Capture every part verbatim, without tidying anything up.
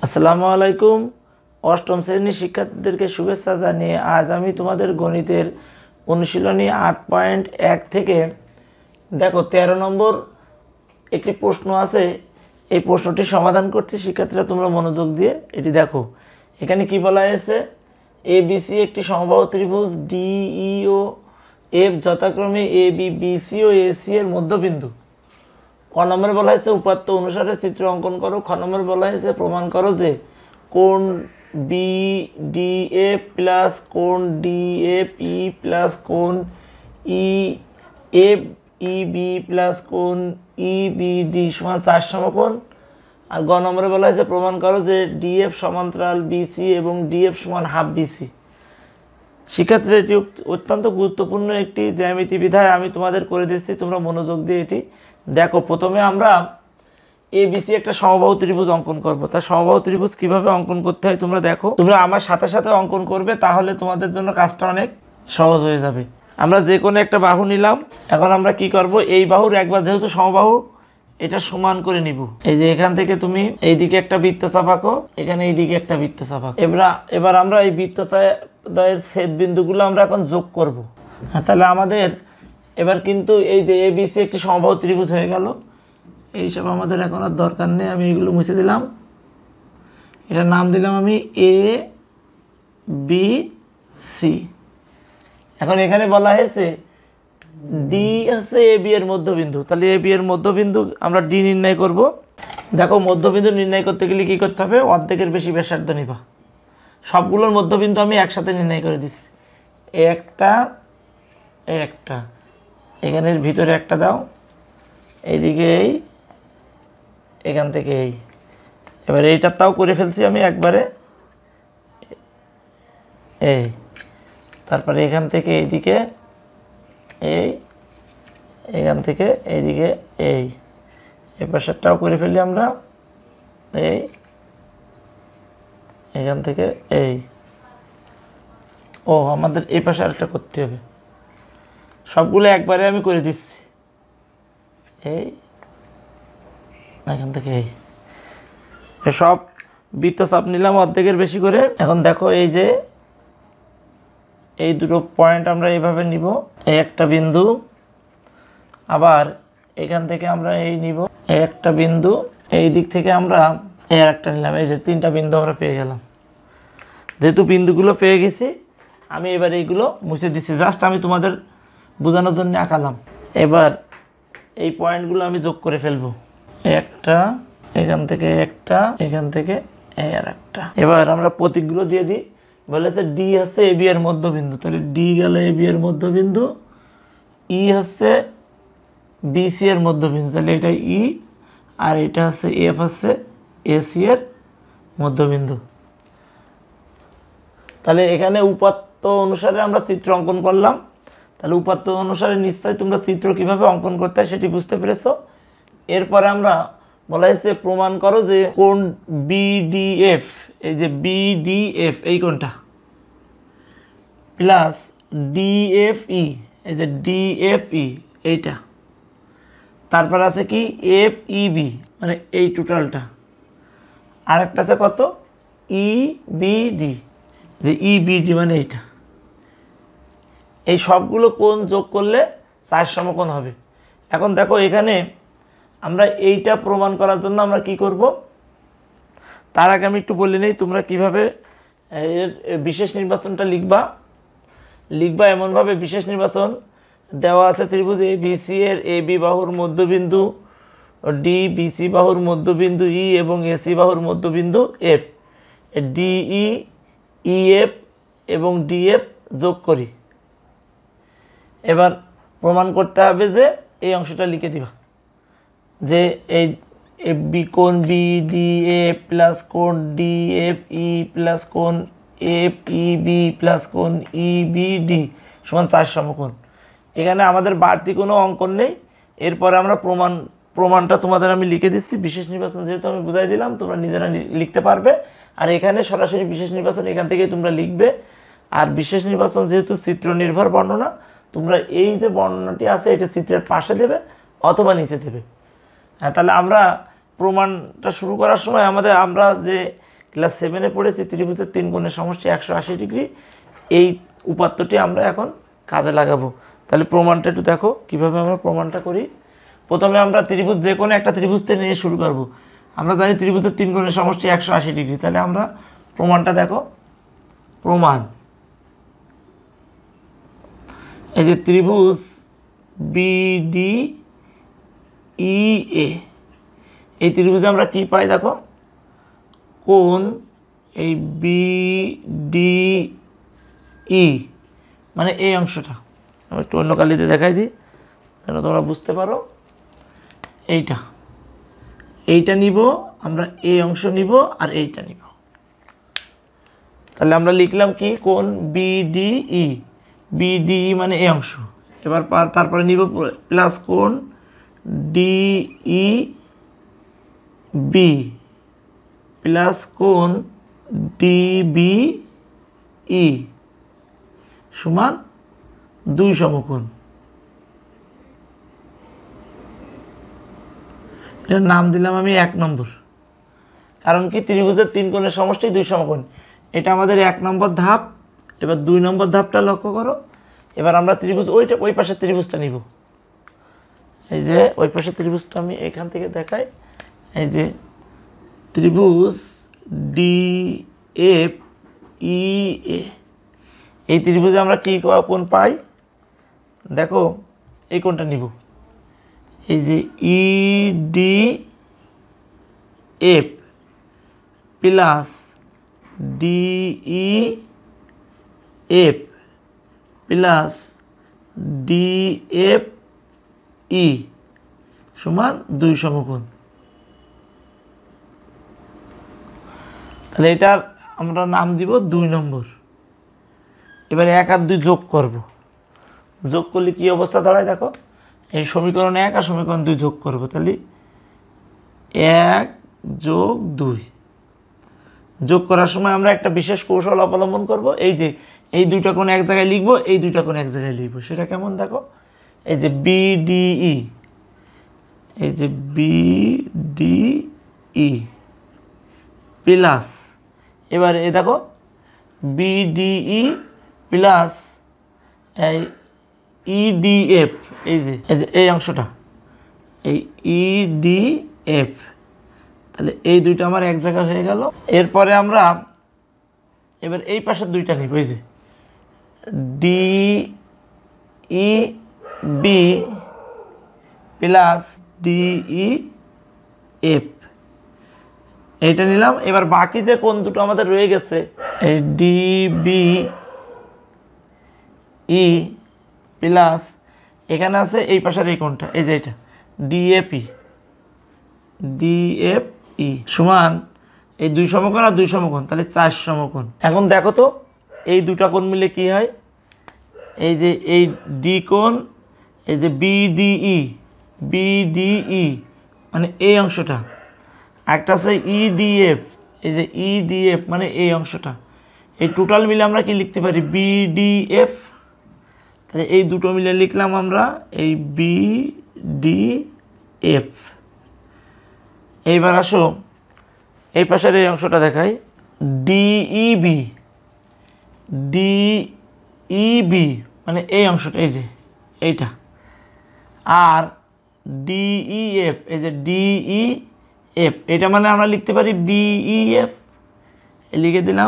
আসসালামু আলাইকুম। অষ্টম শ্রেণীর শিক্ষার্থীদেরকে শুভেচ্ছা জানিয়ে আজ আমি তোমাদের গণিতের অনুশীলনী আট পয়েন্ট এক থেকে দেখো তেরো নম্বর একটি প্রশ্ন আছে। এই প্রশ্নটি সমাধান করছি, শিক্ষার্থীরা তোমরা মনোযোগ দিয়ে এটি দেখো। এখানে কি বলা হয়েছে, এ বি সি একটি সমবাহু ত্রিভুজ ডি ই ও এফ যথাক্রমে এ বি বি সি ও এ সি এর মধ্যবিন্দু। ক নম্বরে বলা হয়েছে উপাত্ত অনুসারে চিত্র অঙ্কন করো। খ নম্বরে বলা হয়েছে প্রমাণ করো যে কোণ বি ডি এফ প্লাস কোণ ডি এফ ই প্লাস কোণ E F E B plus কোণ ই বি ডি সমান চার সমকোণ। আর গ নম্বরে বলা হয়েছে প্রমাণ করো যে ডি এফ সমান্তরাল বিসি এবং ডি এফ সমান হাফ বিসি। শিক্ষার্থীরা এটি অত্যন্ত গুরুত্বপূর্ণ একটি জ্যামিতি বিধায় আমি তোমাদের করে দিচ্ছি, তোমরা মনোযোগ দিয়ে এটি দেখো। প্রথমে আমরা এ বি সি একটা সমবাহু ত্রিভুজ অঙ্কন করব। তা সমবাহু ত্রিভুজ কিভাবে অঙ্কন করতে হয় তোমরা দেখো, তোমরা আমার সাথে সাথে অঙ্কন করবে, তাহলে তোমাদের জন্য কাজটা অনেক সহজ হয়ে যাবে। আমরা যে কোনো একটা বাহু নিলাম। এখন আমরা কি করব, এই বাহুর একবার যেহেতু সমবাহু এটা সমান করে নিব। এই যে এখান থেকে তুমি এইদিকে একটা বৃত্তচাপ আঁকো, এখানে এইদিকে একটা বৃত্তচাপ আঁকো। এবার এবার আমরা এই বৃত্তচাপের ছেদ বিন্দুগুলো আমরা এখন যোগ করব। হ্যাঁ, তাহলে আমাদের এবার কিন্তু এই যে এ বি সি একটি সমবাহু ত্রিভুজ হয়ে গেল। এইসব আমাদের এখন আর দরকার নেই, আমি এগুলো মুছে দিলাম। এটার নাম দিলাম আমি এ বি সি। এখন এখানে বলা হয়েছে ডি হচ্ছে এ বি এর মধ্যবিন্দু, তাহলে এ বি এর মধ্যবিন্দু আমরা ডি নির্ণয় করব। দেখো, মধ্যবিন্দু নির্ণয় করতে গেলে কী করতে হবে, অর্ধেকের বেশি ব্যাসার্ধ নিবা। সবগুলোর মধ্যবিন্দু আমি একসাথে নির্ণয় করে দিচ্ছি। একটা একটা এখানের ভিতরে একটা দাও, এইদিকে এই, এখান থেকে এই। এবার এইটার তাও করে ফেলছি আমি একবারে, এই। তারপরে এখান থেকে এইদিকে এই, এখান থেকে এইদিকে এই। এই পাশেরটাও করে ফেলি আমরা, এই, এখান থেকে এই। ও, আমাদের এই পাশে আরেকটা করতে হবে। সবগুলো একবারে আমি করে দিচ্ছি, এই, এখান থেকে এই। সব বৃত্তচাপ নিলাম অর্ধেকের বেশি করে। এখন দেখো, এই যে এই দুটো পয়েন্ট আমরা এইভাবে নিব, এই একটা বিন্দু, আবার এখান থেকে আমরা এই নিব, এই একটা বিন্দু, এই দিক থেকে আমরা এই আর একটা নিলাম। এই যে তিনটা বিন্দু আমরা পেয়ে গেলাম। যেহেতু বিন্দুগুলো পেয়ে গেছি, আমি এবার এইগুলো মুছে দিচ্ছি, জাস্ট আমি তোমাদের বোঝানোর জন্য আঁকালাম। এবার এই পয়েন্টগুলো আমি যোগ করে ফেলবো, একটা, এখান থেকে একটা, এখান থেকে এই আর একটা। এবার আমরা প্রতীকগুলো দিয়ে দিই। বলেছে ডি হচ্ছে এ বি এর মধ্যবিন্দু, তাহলে ডি গেল এ বি এর মধ্যবিন্দু। ই হচ্ছে বি সি এর মধ্যবিন্দু, তাহলে এটা ই। আর এটা হচ্ছে এফ হচ্ছে এ সি এর মধ্যবিন্দু। তাহলে এখানে উপাত্ত অনুসারে আমরা চিত্র অঙ্কন করলাম। তাহলে উপাত্ত অনুসারে নিশ্চয়ই তোমরা চিত্র কিভাবে অঙ্কন করতে হয় সেটি বুঝতে পেরেছো। এরপরে আমরা বলা হয়েছে প্রমাণ করো যে কোণ বি ডি এফ, এই যে বি ডি এফ এই কোণটা, প্লাস ডি এফ ই, এই যে ডি এফ ই এইটা, তারপর আছে কি এফ ই বি, মানে এই টোটালটা, আরেকটা আছে কত ই বি ডি, যে ই বি ডি মানে এইটা। এই সবগুলো কোণ যোগ করলে চার সমকোণ হবে। এখন দেখো, এখানে আমরা এইটা প্রমাণ করার জন্য আমরা কি করব, তার আগে আমি একটু বলে নেই তোমরা কিভাবে এর বিশেষ নির্বাচনটা লিখবা। লিখবা এমনভাবে, বিশেষ নির্বাচন দেওয়া আছে ত্রিভুজ এ বি সি এর এ বি বাহুর মধ্যবিন্দু ডি, বি সি বাহুর মধ্যবিন্দু ই এবং এ সি বাহুর মধ্যবিন্দু F. D E, E F এবং ডি এফ যোগ করি। এবার প্রমাণ করতে হবে যে এই অংশটা লিখে দিবা, যে এই বি কোণ বি ডি এ প্লাস কোণ ডি এফ ই প্লাস কোণ এফ ই বি প্লাস কোণ ই বি ডি সমান চার সমকোণ। এখানে আমাদের বাড়তি কোনো অঙ্কন নেই। এরপরে আমরা প্রমাণ প্রমাণটা তোমাদের আমি লিখে দিচ্ছি। বিশেষ নির্বাচন যেহেতু আমি বুঝাই দিলাম, তোমরা নিজেরা লিখতে পারবে। আর এখানে সরাসরি বিশেষ নির্বাচন এখান থেকেই তোমরা লিখবে। আর বিশেষ নির্বাচন যেহেতু চিত্র নির্ভর বর্ণনা, তোমরা এই যে বর্ণনাটি আছে এটা চিত্রের পাশে দেবে অথবা নিচে দেবে। হ্যাঁ, তাহলে আমরা প্রমাণটা শুরু করার সময় আমাদের আমরা যে ক্লাস সেভেনে পড়েছি ত্রিভুজের তিন কোণের সমষ্টি একশো আশি ডিগ্রি। এই উপাত্তটি আমরা এখন কাজে লাগাবো। তাহলে প্রমাণটা একটু দেখো কিভাবে আমরা প্রমাণটা করি। প্রথমে আমরা ত্রিভুজ যে কোনো একটা ত্রিভুজতে নিয়ে শুরু করব। আমরা জানি ত্রিভুজের তিন কোণের সমষ্টি একশো আশি ডিগ্রি। তাহলে আমরা প্রমাণটা দেখো, প্রমাণ এই যে ত্রিভুজ বিডি ই এ, এই ত্রিভুজে আমরা কি পাই দেখো, কোণ এই বিডি ই মানে এই অংশটা, আমি একটু অন্য কালিতে দেখাই দিই যেন তোমরা বুঝতে পারো। এইটা এইটা নিব আমরা, এই অংশ নিব আর এইটা নিব। তাহলে আমরা লিখলাম কি, কোণ বিডিই, বিডিই মানে এই অংশ। এবার তারপরে নিব প্লাস কোণ ডিই বি প্লাস কোণ ডিবি ই সমান দুই সমকোণ। এটার নাম দিলাম আমি এক নম্বর, কারণ কি ত্রিভুজের তিন কোণের সমষ্টি দুই সমকোণ। এটা আমাদের এক নম্বর ধাপ। এবার দুই নম্বর ধাপটা লক্ষ্য করো। এবার আমরা ত্রিভুজ ওইটা ওই পাশের ত্রিভুজটা নিব। এই যে ওই পাশের ত্রিভুজটা আমি এখান থেকে দেখাই। এই যে ত্রিভুজ ডি এফ ই এ, এই ত্রিভুজে আমরা কি কোণ পাই দেখো, এই কোণটা নিব। এই যে E D F plus DE F plus DF E সমান দুই সমকোণ। তাহলে এটার আমরা নাম দিব দুই নম্বর। এবারে এক আর দুই যোগ করব। যোগ করলে কি অবস্থা দাঁড়ায় দেখো, এই সমীকরণ এক আর সমীকরণ দুই যোগ করব। তাহলে এক যোগ দুই যোগ করার সময় আমরা একটা বিশেষ কৌশল অবলম্বন করব। এই যে এই দুইটা কোণ এক জায়গায় লিখব, এই দুইটা কোণ এক জায়গায় লিখব। সেটা কেমন দেখো, এই যে বিডিই, এই যে বিডিই প্লাস, এবার এই দেখো বিডিই প্লাস এই ইডিএফ, এই যে এই যে এই অংশটা এই ইডিএফ। তাহলে এই দুইটা আমার এক জায়গা হয়ে গেল। এরপরে আমরা এবার এই পাশের দুইটা নিব। এই যে DE B plus DE F, এইটা নিলাম। এবার বাকি যে কোণ দুটো আমাদের রয়ে গেছে, এই ডিবি ই প্লাস এখানে আছে এই পাশের এই কোণটা, এই যে এটা ডিএপি, ডিএফই সমান এই দুই সমকোণ আর দুই সমকোণ, তাহলে চার সমকোণ। এখন দেখো তো এই দুটা কোণ মিলে কি হয়, এই যে এই ডি কোণ, এই যে বিডিই, বিডিই মানে এই অংশটা, একটা আছে ইডিএফ, এই যে ইডিএফ মানে এই অংশটা, এই টোটাল মিলে আমরা কি লিখতে পারি, বিডিএফ। তাহলে এই দুটো মিলে লিখলাম আমরা এই বিডিএফ। এইবার আসো এই পাশের এই অংশটা দেখাই, ডিইবি, ডিইবি মানে এই অংশটা, এই যে এইটা, আর ডিইএফ, এই যে ডিইএফ, এটা মানে আমরা লিখতে পারি বিইএফ, লিখে দিলাম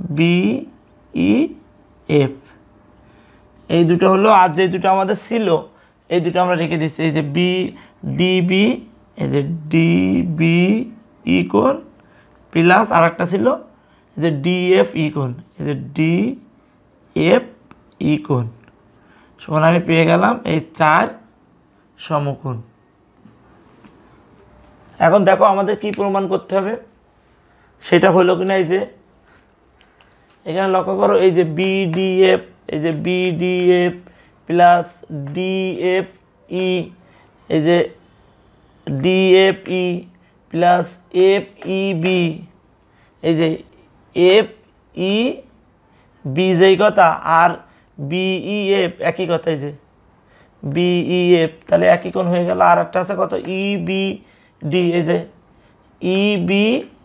বিইএফ। এই দুটো হলো, আর যে দুটো আমাদের ছিল এই দুটো আমরা রেখে দিচ্ছি। এই যে বি ডিবি, এই যে ডিবি ই কোণ প্লাস আর একটা ছিল এই যে ডিএফ ই কোণ, এই যে ডিএফ ই কোণ সমান আমি পেয়ে গেলাম এই চার সমকোণ। এখন দেখো আমাদের কি প্রমাণ করতে হবে সেটা হলো কিনা, এই যে এখানে লক্ষ্য করো, এই যে বিডিএফ, এই যে বিডিএফ প্লাস ডিএফ ই, এই যে DF E plus F E B, এই যে এফ ই বি যেই কথা আর বিইএফ একই কথা, এই যে বিইএফ, তাহলে একই কোণ হয়ে গেল। আর একটা আছে কত, ই বি ডি, এই যে ই বি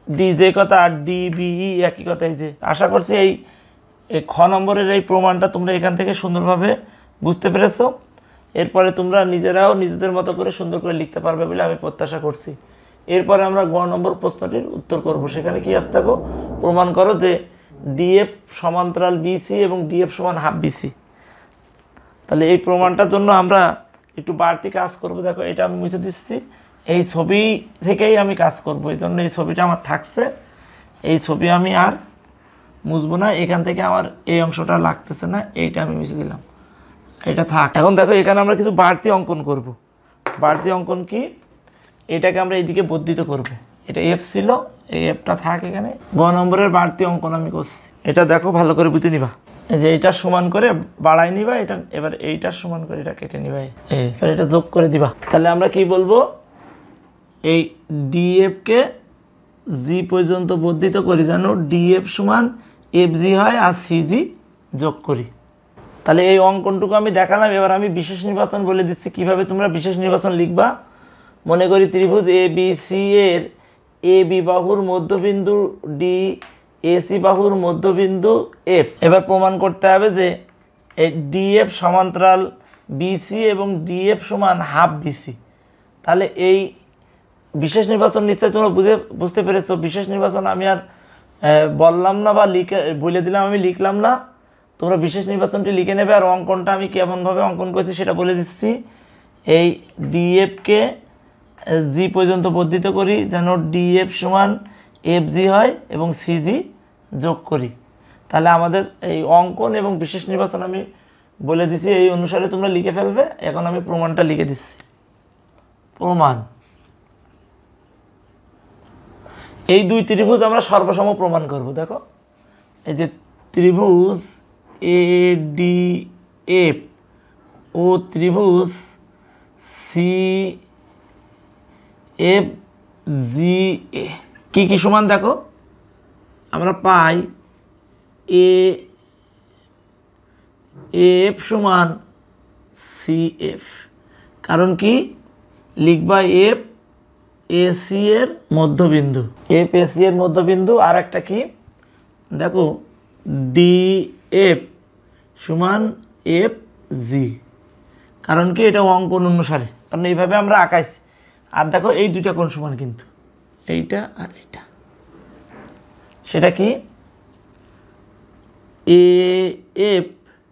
ডি যে কথা আর ডি বিই একই কথা। এই যে আশা করছি এই খ নম্বরের এই প্রমাণটা তোমরা এখান থেকে সুন্দরভাবে বুঝতে পেরেছো। এরপরে তোমরা নিজেরাও নিজেদের মতো করে সুন্দর করে লিখতে পারবে বলে আমি প্রত্যাশা করছি। এরপরে আমরা গ নম্বর প্রশ্নটির উত্তর করব। সেখানে কি আসতে থাকো, প্রমাণ করো যে ডিএফ সমান্তরাল বিসি এবং ডিএফ সমান হাফ বিসি। তাহলে এই প্রমাণটার জন্য আমরা একটু বাড়তি কাজ করব। দেখো এটা আমি মুছে দিচ্ছি, এই ছবি থেকেই আমি কাজ করব, এই জন্য এই ছবিটা আমার থাকছে। এই ছবি আমি আর মুছবো না, এখান থেকে আমার এই অংশটা লাগতেছে না, এইটা আমি মুছে দিলাম, এটা থাক। এখন দেখো এখানে আমরা কিছু বাড়তি অঙ্কন করব। বাড়তি অঙ্কন কি, এটাকে আমরা এইদিকে বর্ধিত করব। এটা এফ ছিল, এই এফটা থাক এখানে। গ নম্বরের বাড়তি অঙ্কন আমি করছি, এটা দেখো ভালো করে বুঝে নিবা। এই যে এইটার সমান করে বাড়াই নিবা, এটা এবার এইটার সমান করে এটা কেটে নিবা, এবার এটা যোগ করে দিবা। তাহলে আমরা কি বলবো, এই ডিএফকে জি পর্যন্ত বর্ধিত করি যেন ডিএফ সমান এফ জি হয় আর সিজি যোগ করি। তাহলে এই অঙ্কনটুকু আমি দেখালাম। এবার আমি বিশেষ নির্বাচন বলে দিচ্ছি কিভাবে তোমরা বিশেষ নির্বাচন লিখবা। মনে করি ত্রিভুজ এ বি সি এর এ বি বাহুর মধ্যবিন্দু ডি, এ সি বাহুর মধ্যবিন্দু এফ। এবার প্রমাণ করতে হবে যে ডিএফ সমান্তরাল বিসি এবং ডিএফ সমান হাফ বিসি। তাহলে এই বিশেষ নির্বাচন নিশ্চয়ই তোমরা বুঝে বুঝতে পেরেছো। বিশেষ নির্বাচন আমি আর বললাম না বা লিখে বলে দিলাম, আমি লিখলাম না, তোমরা বিশেষ নির্বাচনটি লিখে নেবে। আর অঙ্কনটা আমি কেমনভাবে অঙ্কন করেছি সেটা বলে দিচ্ছি। এই ডিএফকে জি পর্যন্ত বর্ধিত করি যেন ডিএফ সমান এফ জি হয় এবং সিজি যোগ করি। তাহলে আমাদের এই অঙ্কন এবং বিশেষ নির্বাচন আমি বলে দিছি, এই অনুসারে তোমরা লিখে ফেলবে। এখন আমি প্রমাণটা লিখে দিচ্ছি। প্রমাণ, এই দুই ত্রিভুজ আমরা সর্বসম প্রমাণ করব। দেখো এই যে ত্রিভুজ এ ডি এফ ও ত্রিভুজ সি এফ জি এ কি কি সমান, দেখো আমরা পাই এ এফ সমান সি এফ। কারণ কি লিখবা, এফ এসি এর মধ্যবিন্দু, এফ এসি এর মধ্যবিন্দু। আর একটা কি দেখো, ডি এফ সমান এফ জি। কারণ কি এটা অঙ্কন অনুসারে, কারণ এইভাবে আমরা আঁকাইছি। আর দেখো এই দুইটা কোণ সমান, কিন্তু এইটা আর এইটা, সেটা কি এ এফ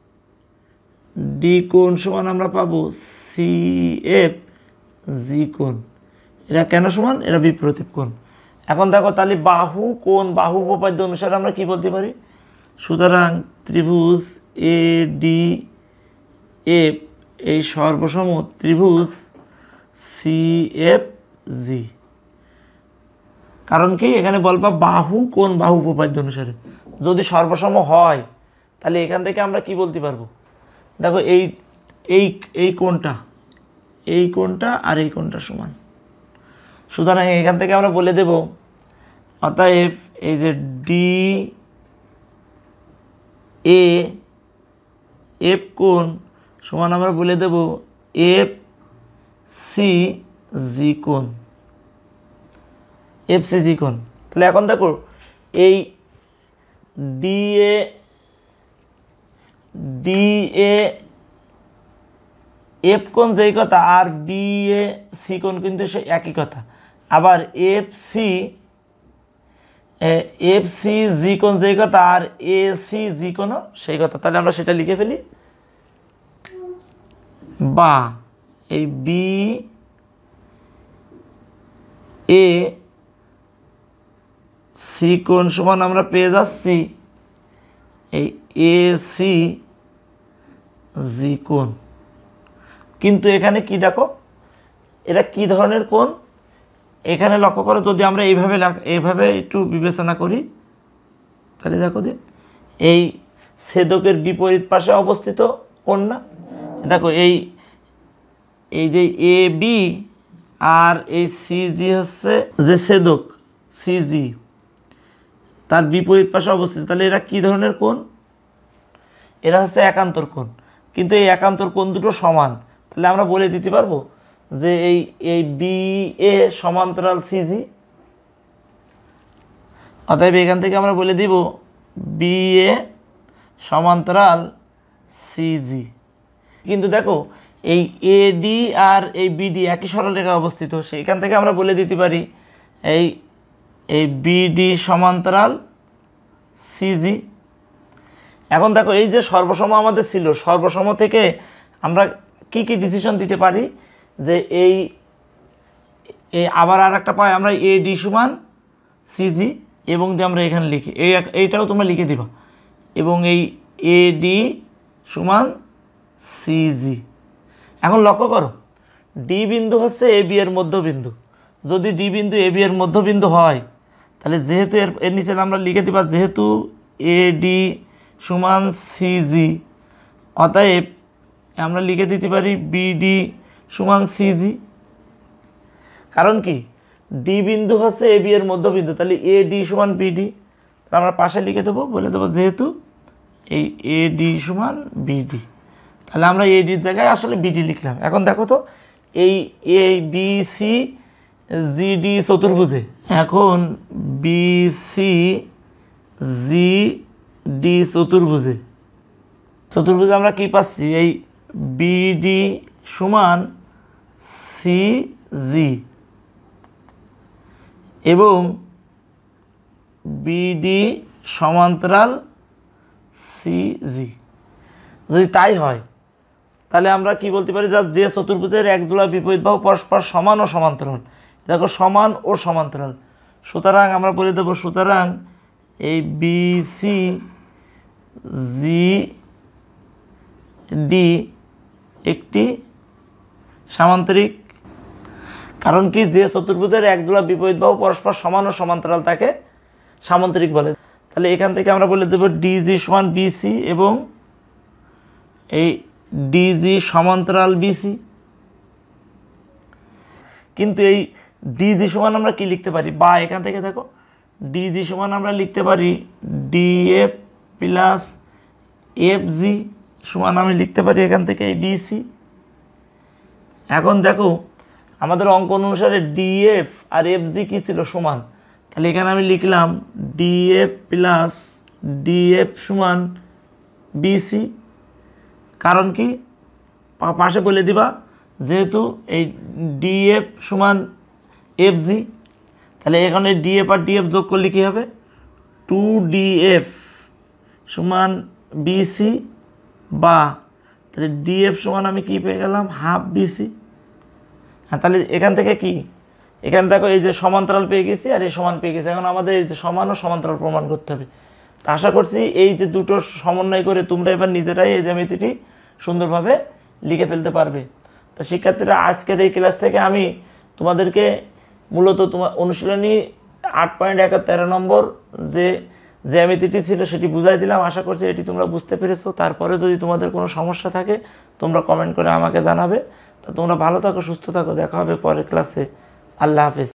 ডি কোণ সমান আমরা পাবো সি এফ জি কোণ। এরা কেন সমান, এরা বিপরীত কোণ। এখন দেখো তাহলে বাহু কোণ, বাহু উপপাদ্য অনুসারে আমরা কি বলতে পারি। সুতরাং ত্রিভুজ এ ডি এফ এই সর্বসম ত্রিভুজ সি এফ জি। কারণ কি এখানে বলবা বাহু কোণ বাহু উপপাদ্য অনুসারে। যদি সর্বসম হয় তাহলে এখান থেকে আমরা কি বলতে পারবো, দেখো এই এই এই কোণটা, এই কোণটা আর এই কোণটা সমান। সুতরাং এখান থেকে আমরা বলে দেব, অতএব এই যে ডি এ এফ কোণ সমান আমরা বলে দেব এফ সি জি কোণ, এফ সি জি কোণ। তাহলে এখন দেখো এই D A D A F কোণ যেই কথা আর বি এ সি কোণ কিন্তু সে একই কথা। আবার F C F C G কোণ যেই কথা আর এ সি জি কোণও সেই কথা। তাহলে আমরা সেটা লিখে ফেলি, বা এই বি এ সি কোণ সমান আমরা পেয়ে যাচ্ছি এই এ সি জি কোণ। কিন্তু এখানে কি দেখো, এটা কি ধরনের কোণ, এখানে লক্ষ্য করো। যদি আমরা এইভাবে এইভাবে একটু বিবেচনা করি তাহলে দেখো যে এই ছেদকের বিপরীত পাশে অবস্থিত কোণ না। দেখো এই এই যে এ বি আর এই সিজি হচ্ছে যে ছেদক সিজি, তার বিপরীত পাশে অবস্থিত। তাহলে এরা কি ধরনের কোণ, এরা হচ্ছে একান্তর কোণ। কিন্তু এই একান্তর কোণ দুটো সমান। তাহলে আমরা বলে দিতে পারবো যে এই এই বি এ সমান্তরাল সিজি। অতএব এখান থেকে আমরা বলে দিব বি এ সমান্তরাল সিজি। কিন্তু দেখো এই এডি আর এই বিডি একই সরলরেখায় অবস্থিত, সেখান থেকে আমরা বলে দিতে পারি এই এই বিডি সমান্তরাল সিজি। এখন দেখো এই যে সর্বসম আমাদের ছিল, সর্বসম থেকে আমরা কি কি ডিসিশন দিতে পারি যে এই এই আবার আর একটা পাই আমরা এডি সমান সিজি, এবং যে আমরা এখানে লিখি এই এইটাও তোমরা লিখে দিবা, এবং এই এডি সমান সিজি। এখন লক্ষ্য করো ডি বিন্দু হচ্ছে এ বি এর মধ্যবিন্দু। যদি ডি বিন্দু এ বি এর মধ্যবিন্দু হয় তাহলে যেহেতু এর এর নিচে আমরা লিখে দিবা যেহেতু এডি সমান সিজি, অতএব আমরা লিখে দিতে পারি বিডি সমান সিজি। কারণ কি ডি বিন্দু হচ্ছে এ বি এর মধ্যবিন্দু, তাহলে এডি সমান বিডি আমরা পাশে লিখে দেবো, বলে দেবো যেহেতু এই এডি সমান বিডি, তাহলে আমরা এডির জায়গায় আসলে বিডি লিখলাম। এখন দেখো তো এই এ বি সি জিডি চতুর্ভুজে, এখন বি সি জি ডি চতুর্ভুজে চতুর্ভুজে আমরা কি পাচ্ছি এই বিডি সমান সি জি এবং বিডি সমান্তরাল সিজি। যদি তাই হয় তাহলে আমরা কি বলতে পারি যে চতুর্ভুজের এক জোড়া বিপরীত বাহু পরস্পর সমান ও সমান্তরাল, দেখো সমান ও সমান্তরাল, সুতরাং আমরা বলে দেব সুতরাং এই বিসি জি ডি একটি সামান্তরিক। কারণ কি যে চতুর্ভুজের এক জোড়া বিপরীত বাহু পরস্পর সমান ও সমান্তরাল তাকে সামান্তরিক বলে। তাহলে এখান থেকে আমরা বলে দেব ডিজি সমান বিসি এবং এই ডিজি সমান্তরাল বিসি। কিন্তু এই ডিজি সমান আমরা কি লিখতে পারি, বা এখান থেকে দেখো ডিজি সমান আমরা লিখতে পারি ডিএফ প্লাস এফজি সমান আমি লিখতে পারি এখান থেকে এই বিসি। এখন দেখো আমাদের অঙ্ক অনুসারে ডিএফ আর এফজি কি ছিল সমান, তাহলে এখানে আমি লিখলাম ডিএফ প্লাস ডিএফ সমান বিসি। কারণ কি পাশে বলে দিবা যেহেতু এই ডিএফ সমান এফজি, তাহলে এখানে ডিএফ আর ডিএফ যোগ করলে কী হবে টু ডিএফ সমান বিসি, বা তাহলে ডিএফ সমান আমি কি পেয়ে গেলাম হাফ বিসি। হ্যাঁ, তাহলে এখান থেকে কি এখানে দেখো এই যে সমান্তরাল পেয়ে গেছি আর এই সমান পেয়ে গেছি। এখন আমাদের এই যে সমান ও সমান্তরাল প্রমাণ করতে হবে। তা আশা করছি এই যে দুটো সমন্বয় করে তোমরা এবার নিজেরাই এই জ্যামিতিটি সুন্দরভাবে লিখে ফেলতে পারবে। তা শিক্ষার্থীরা আজকের এই ক্লাস থেকে আমি তোমাদেরকে মূলত তোমার অনুশীলনী আট পয়েন্ট এক তেরো নম্বর যে জ্যামিতিটি ছিল সেটি বুঝাই দিলাম। আশা করছি এটি তোমরা বুঝতে পেরেছো। তারপরে যদি তোমাদের কোনো সমস্যা থাকে তোমরা কমেন্ট করে আমাকে জানাবে। তা তোমরা ভালো থাকো, সুস্থ থাকো, দেখা হবে পরের ক্লাসে। আল্লাহ হাফেজ।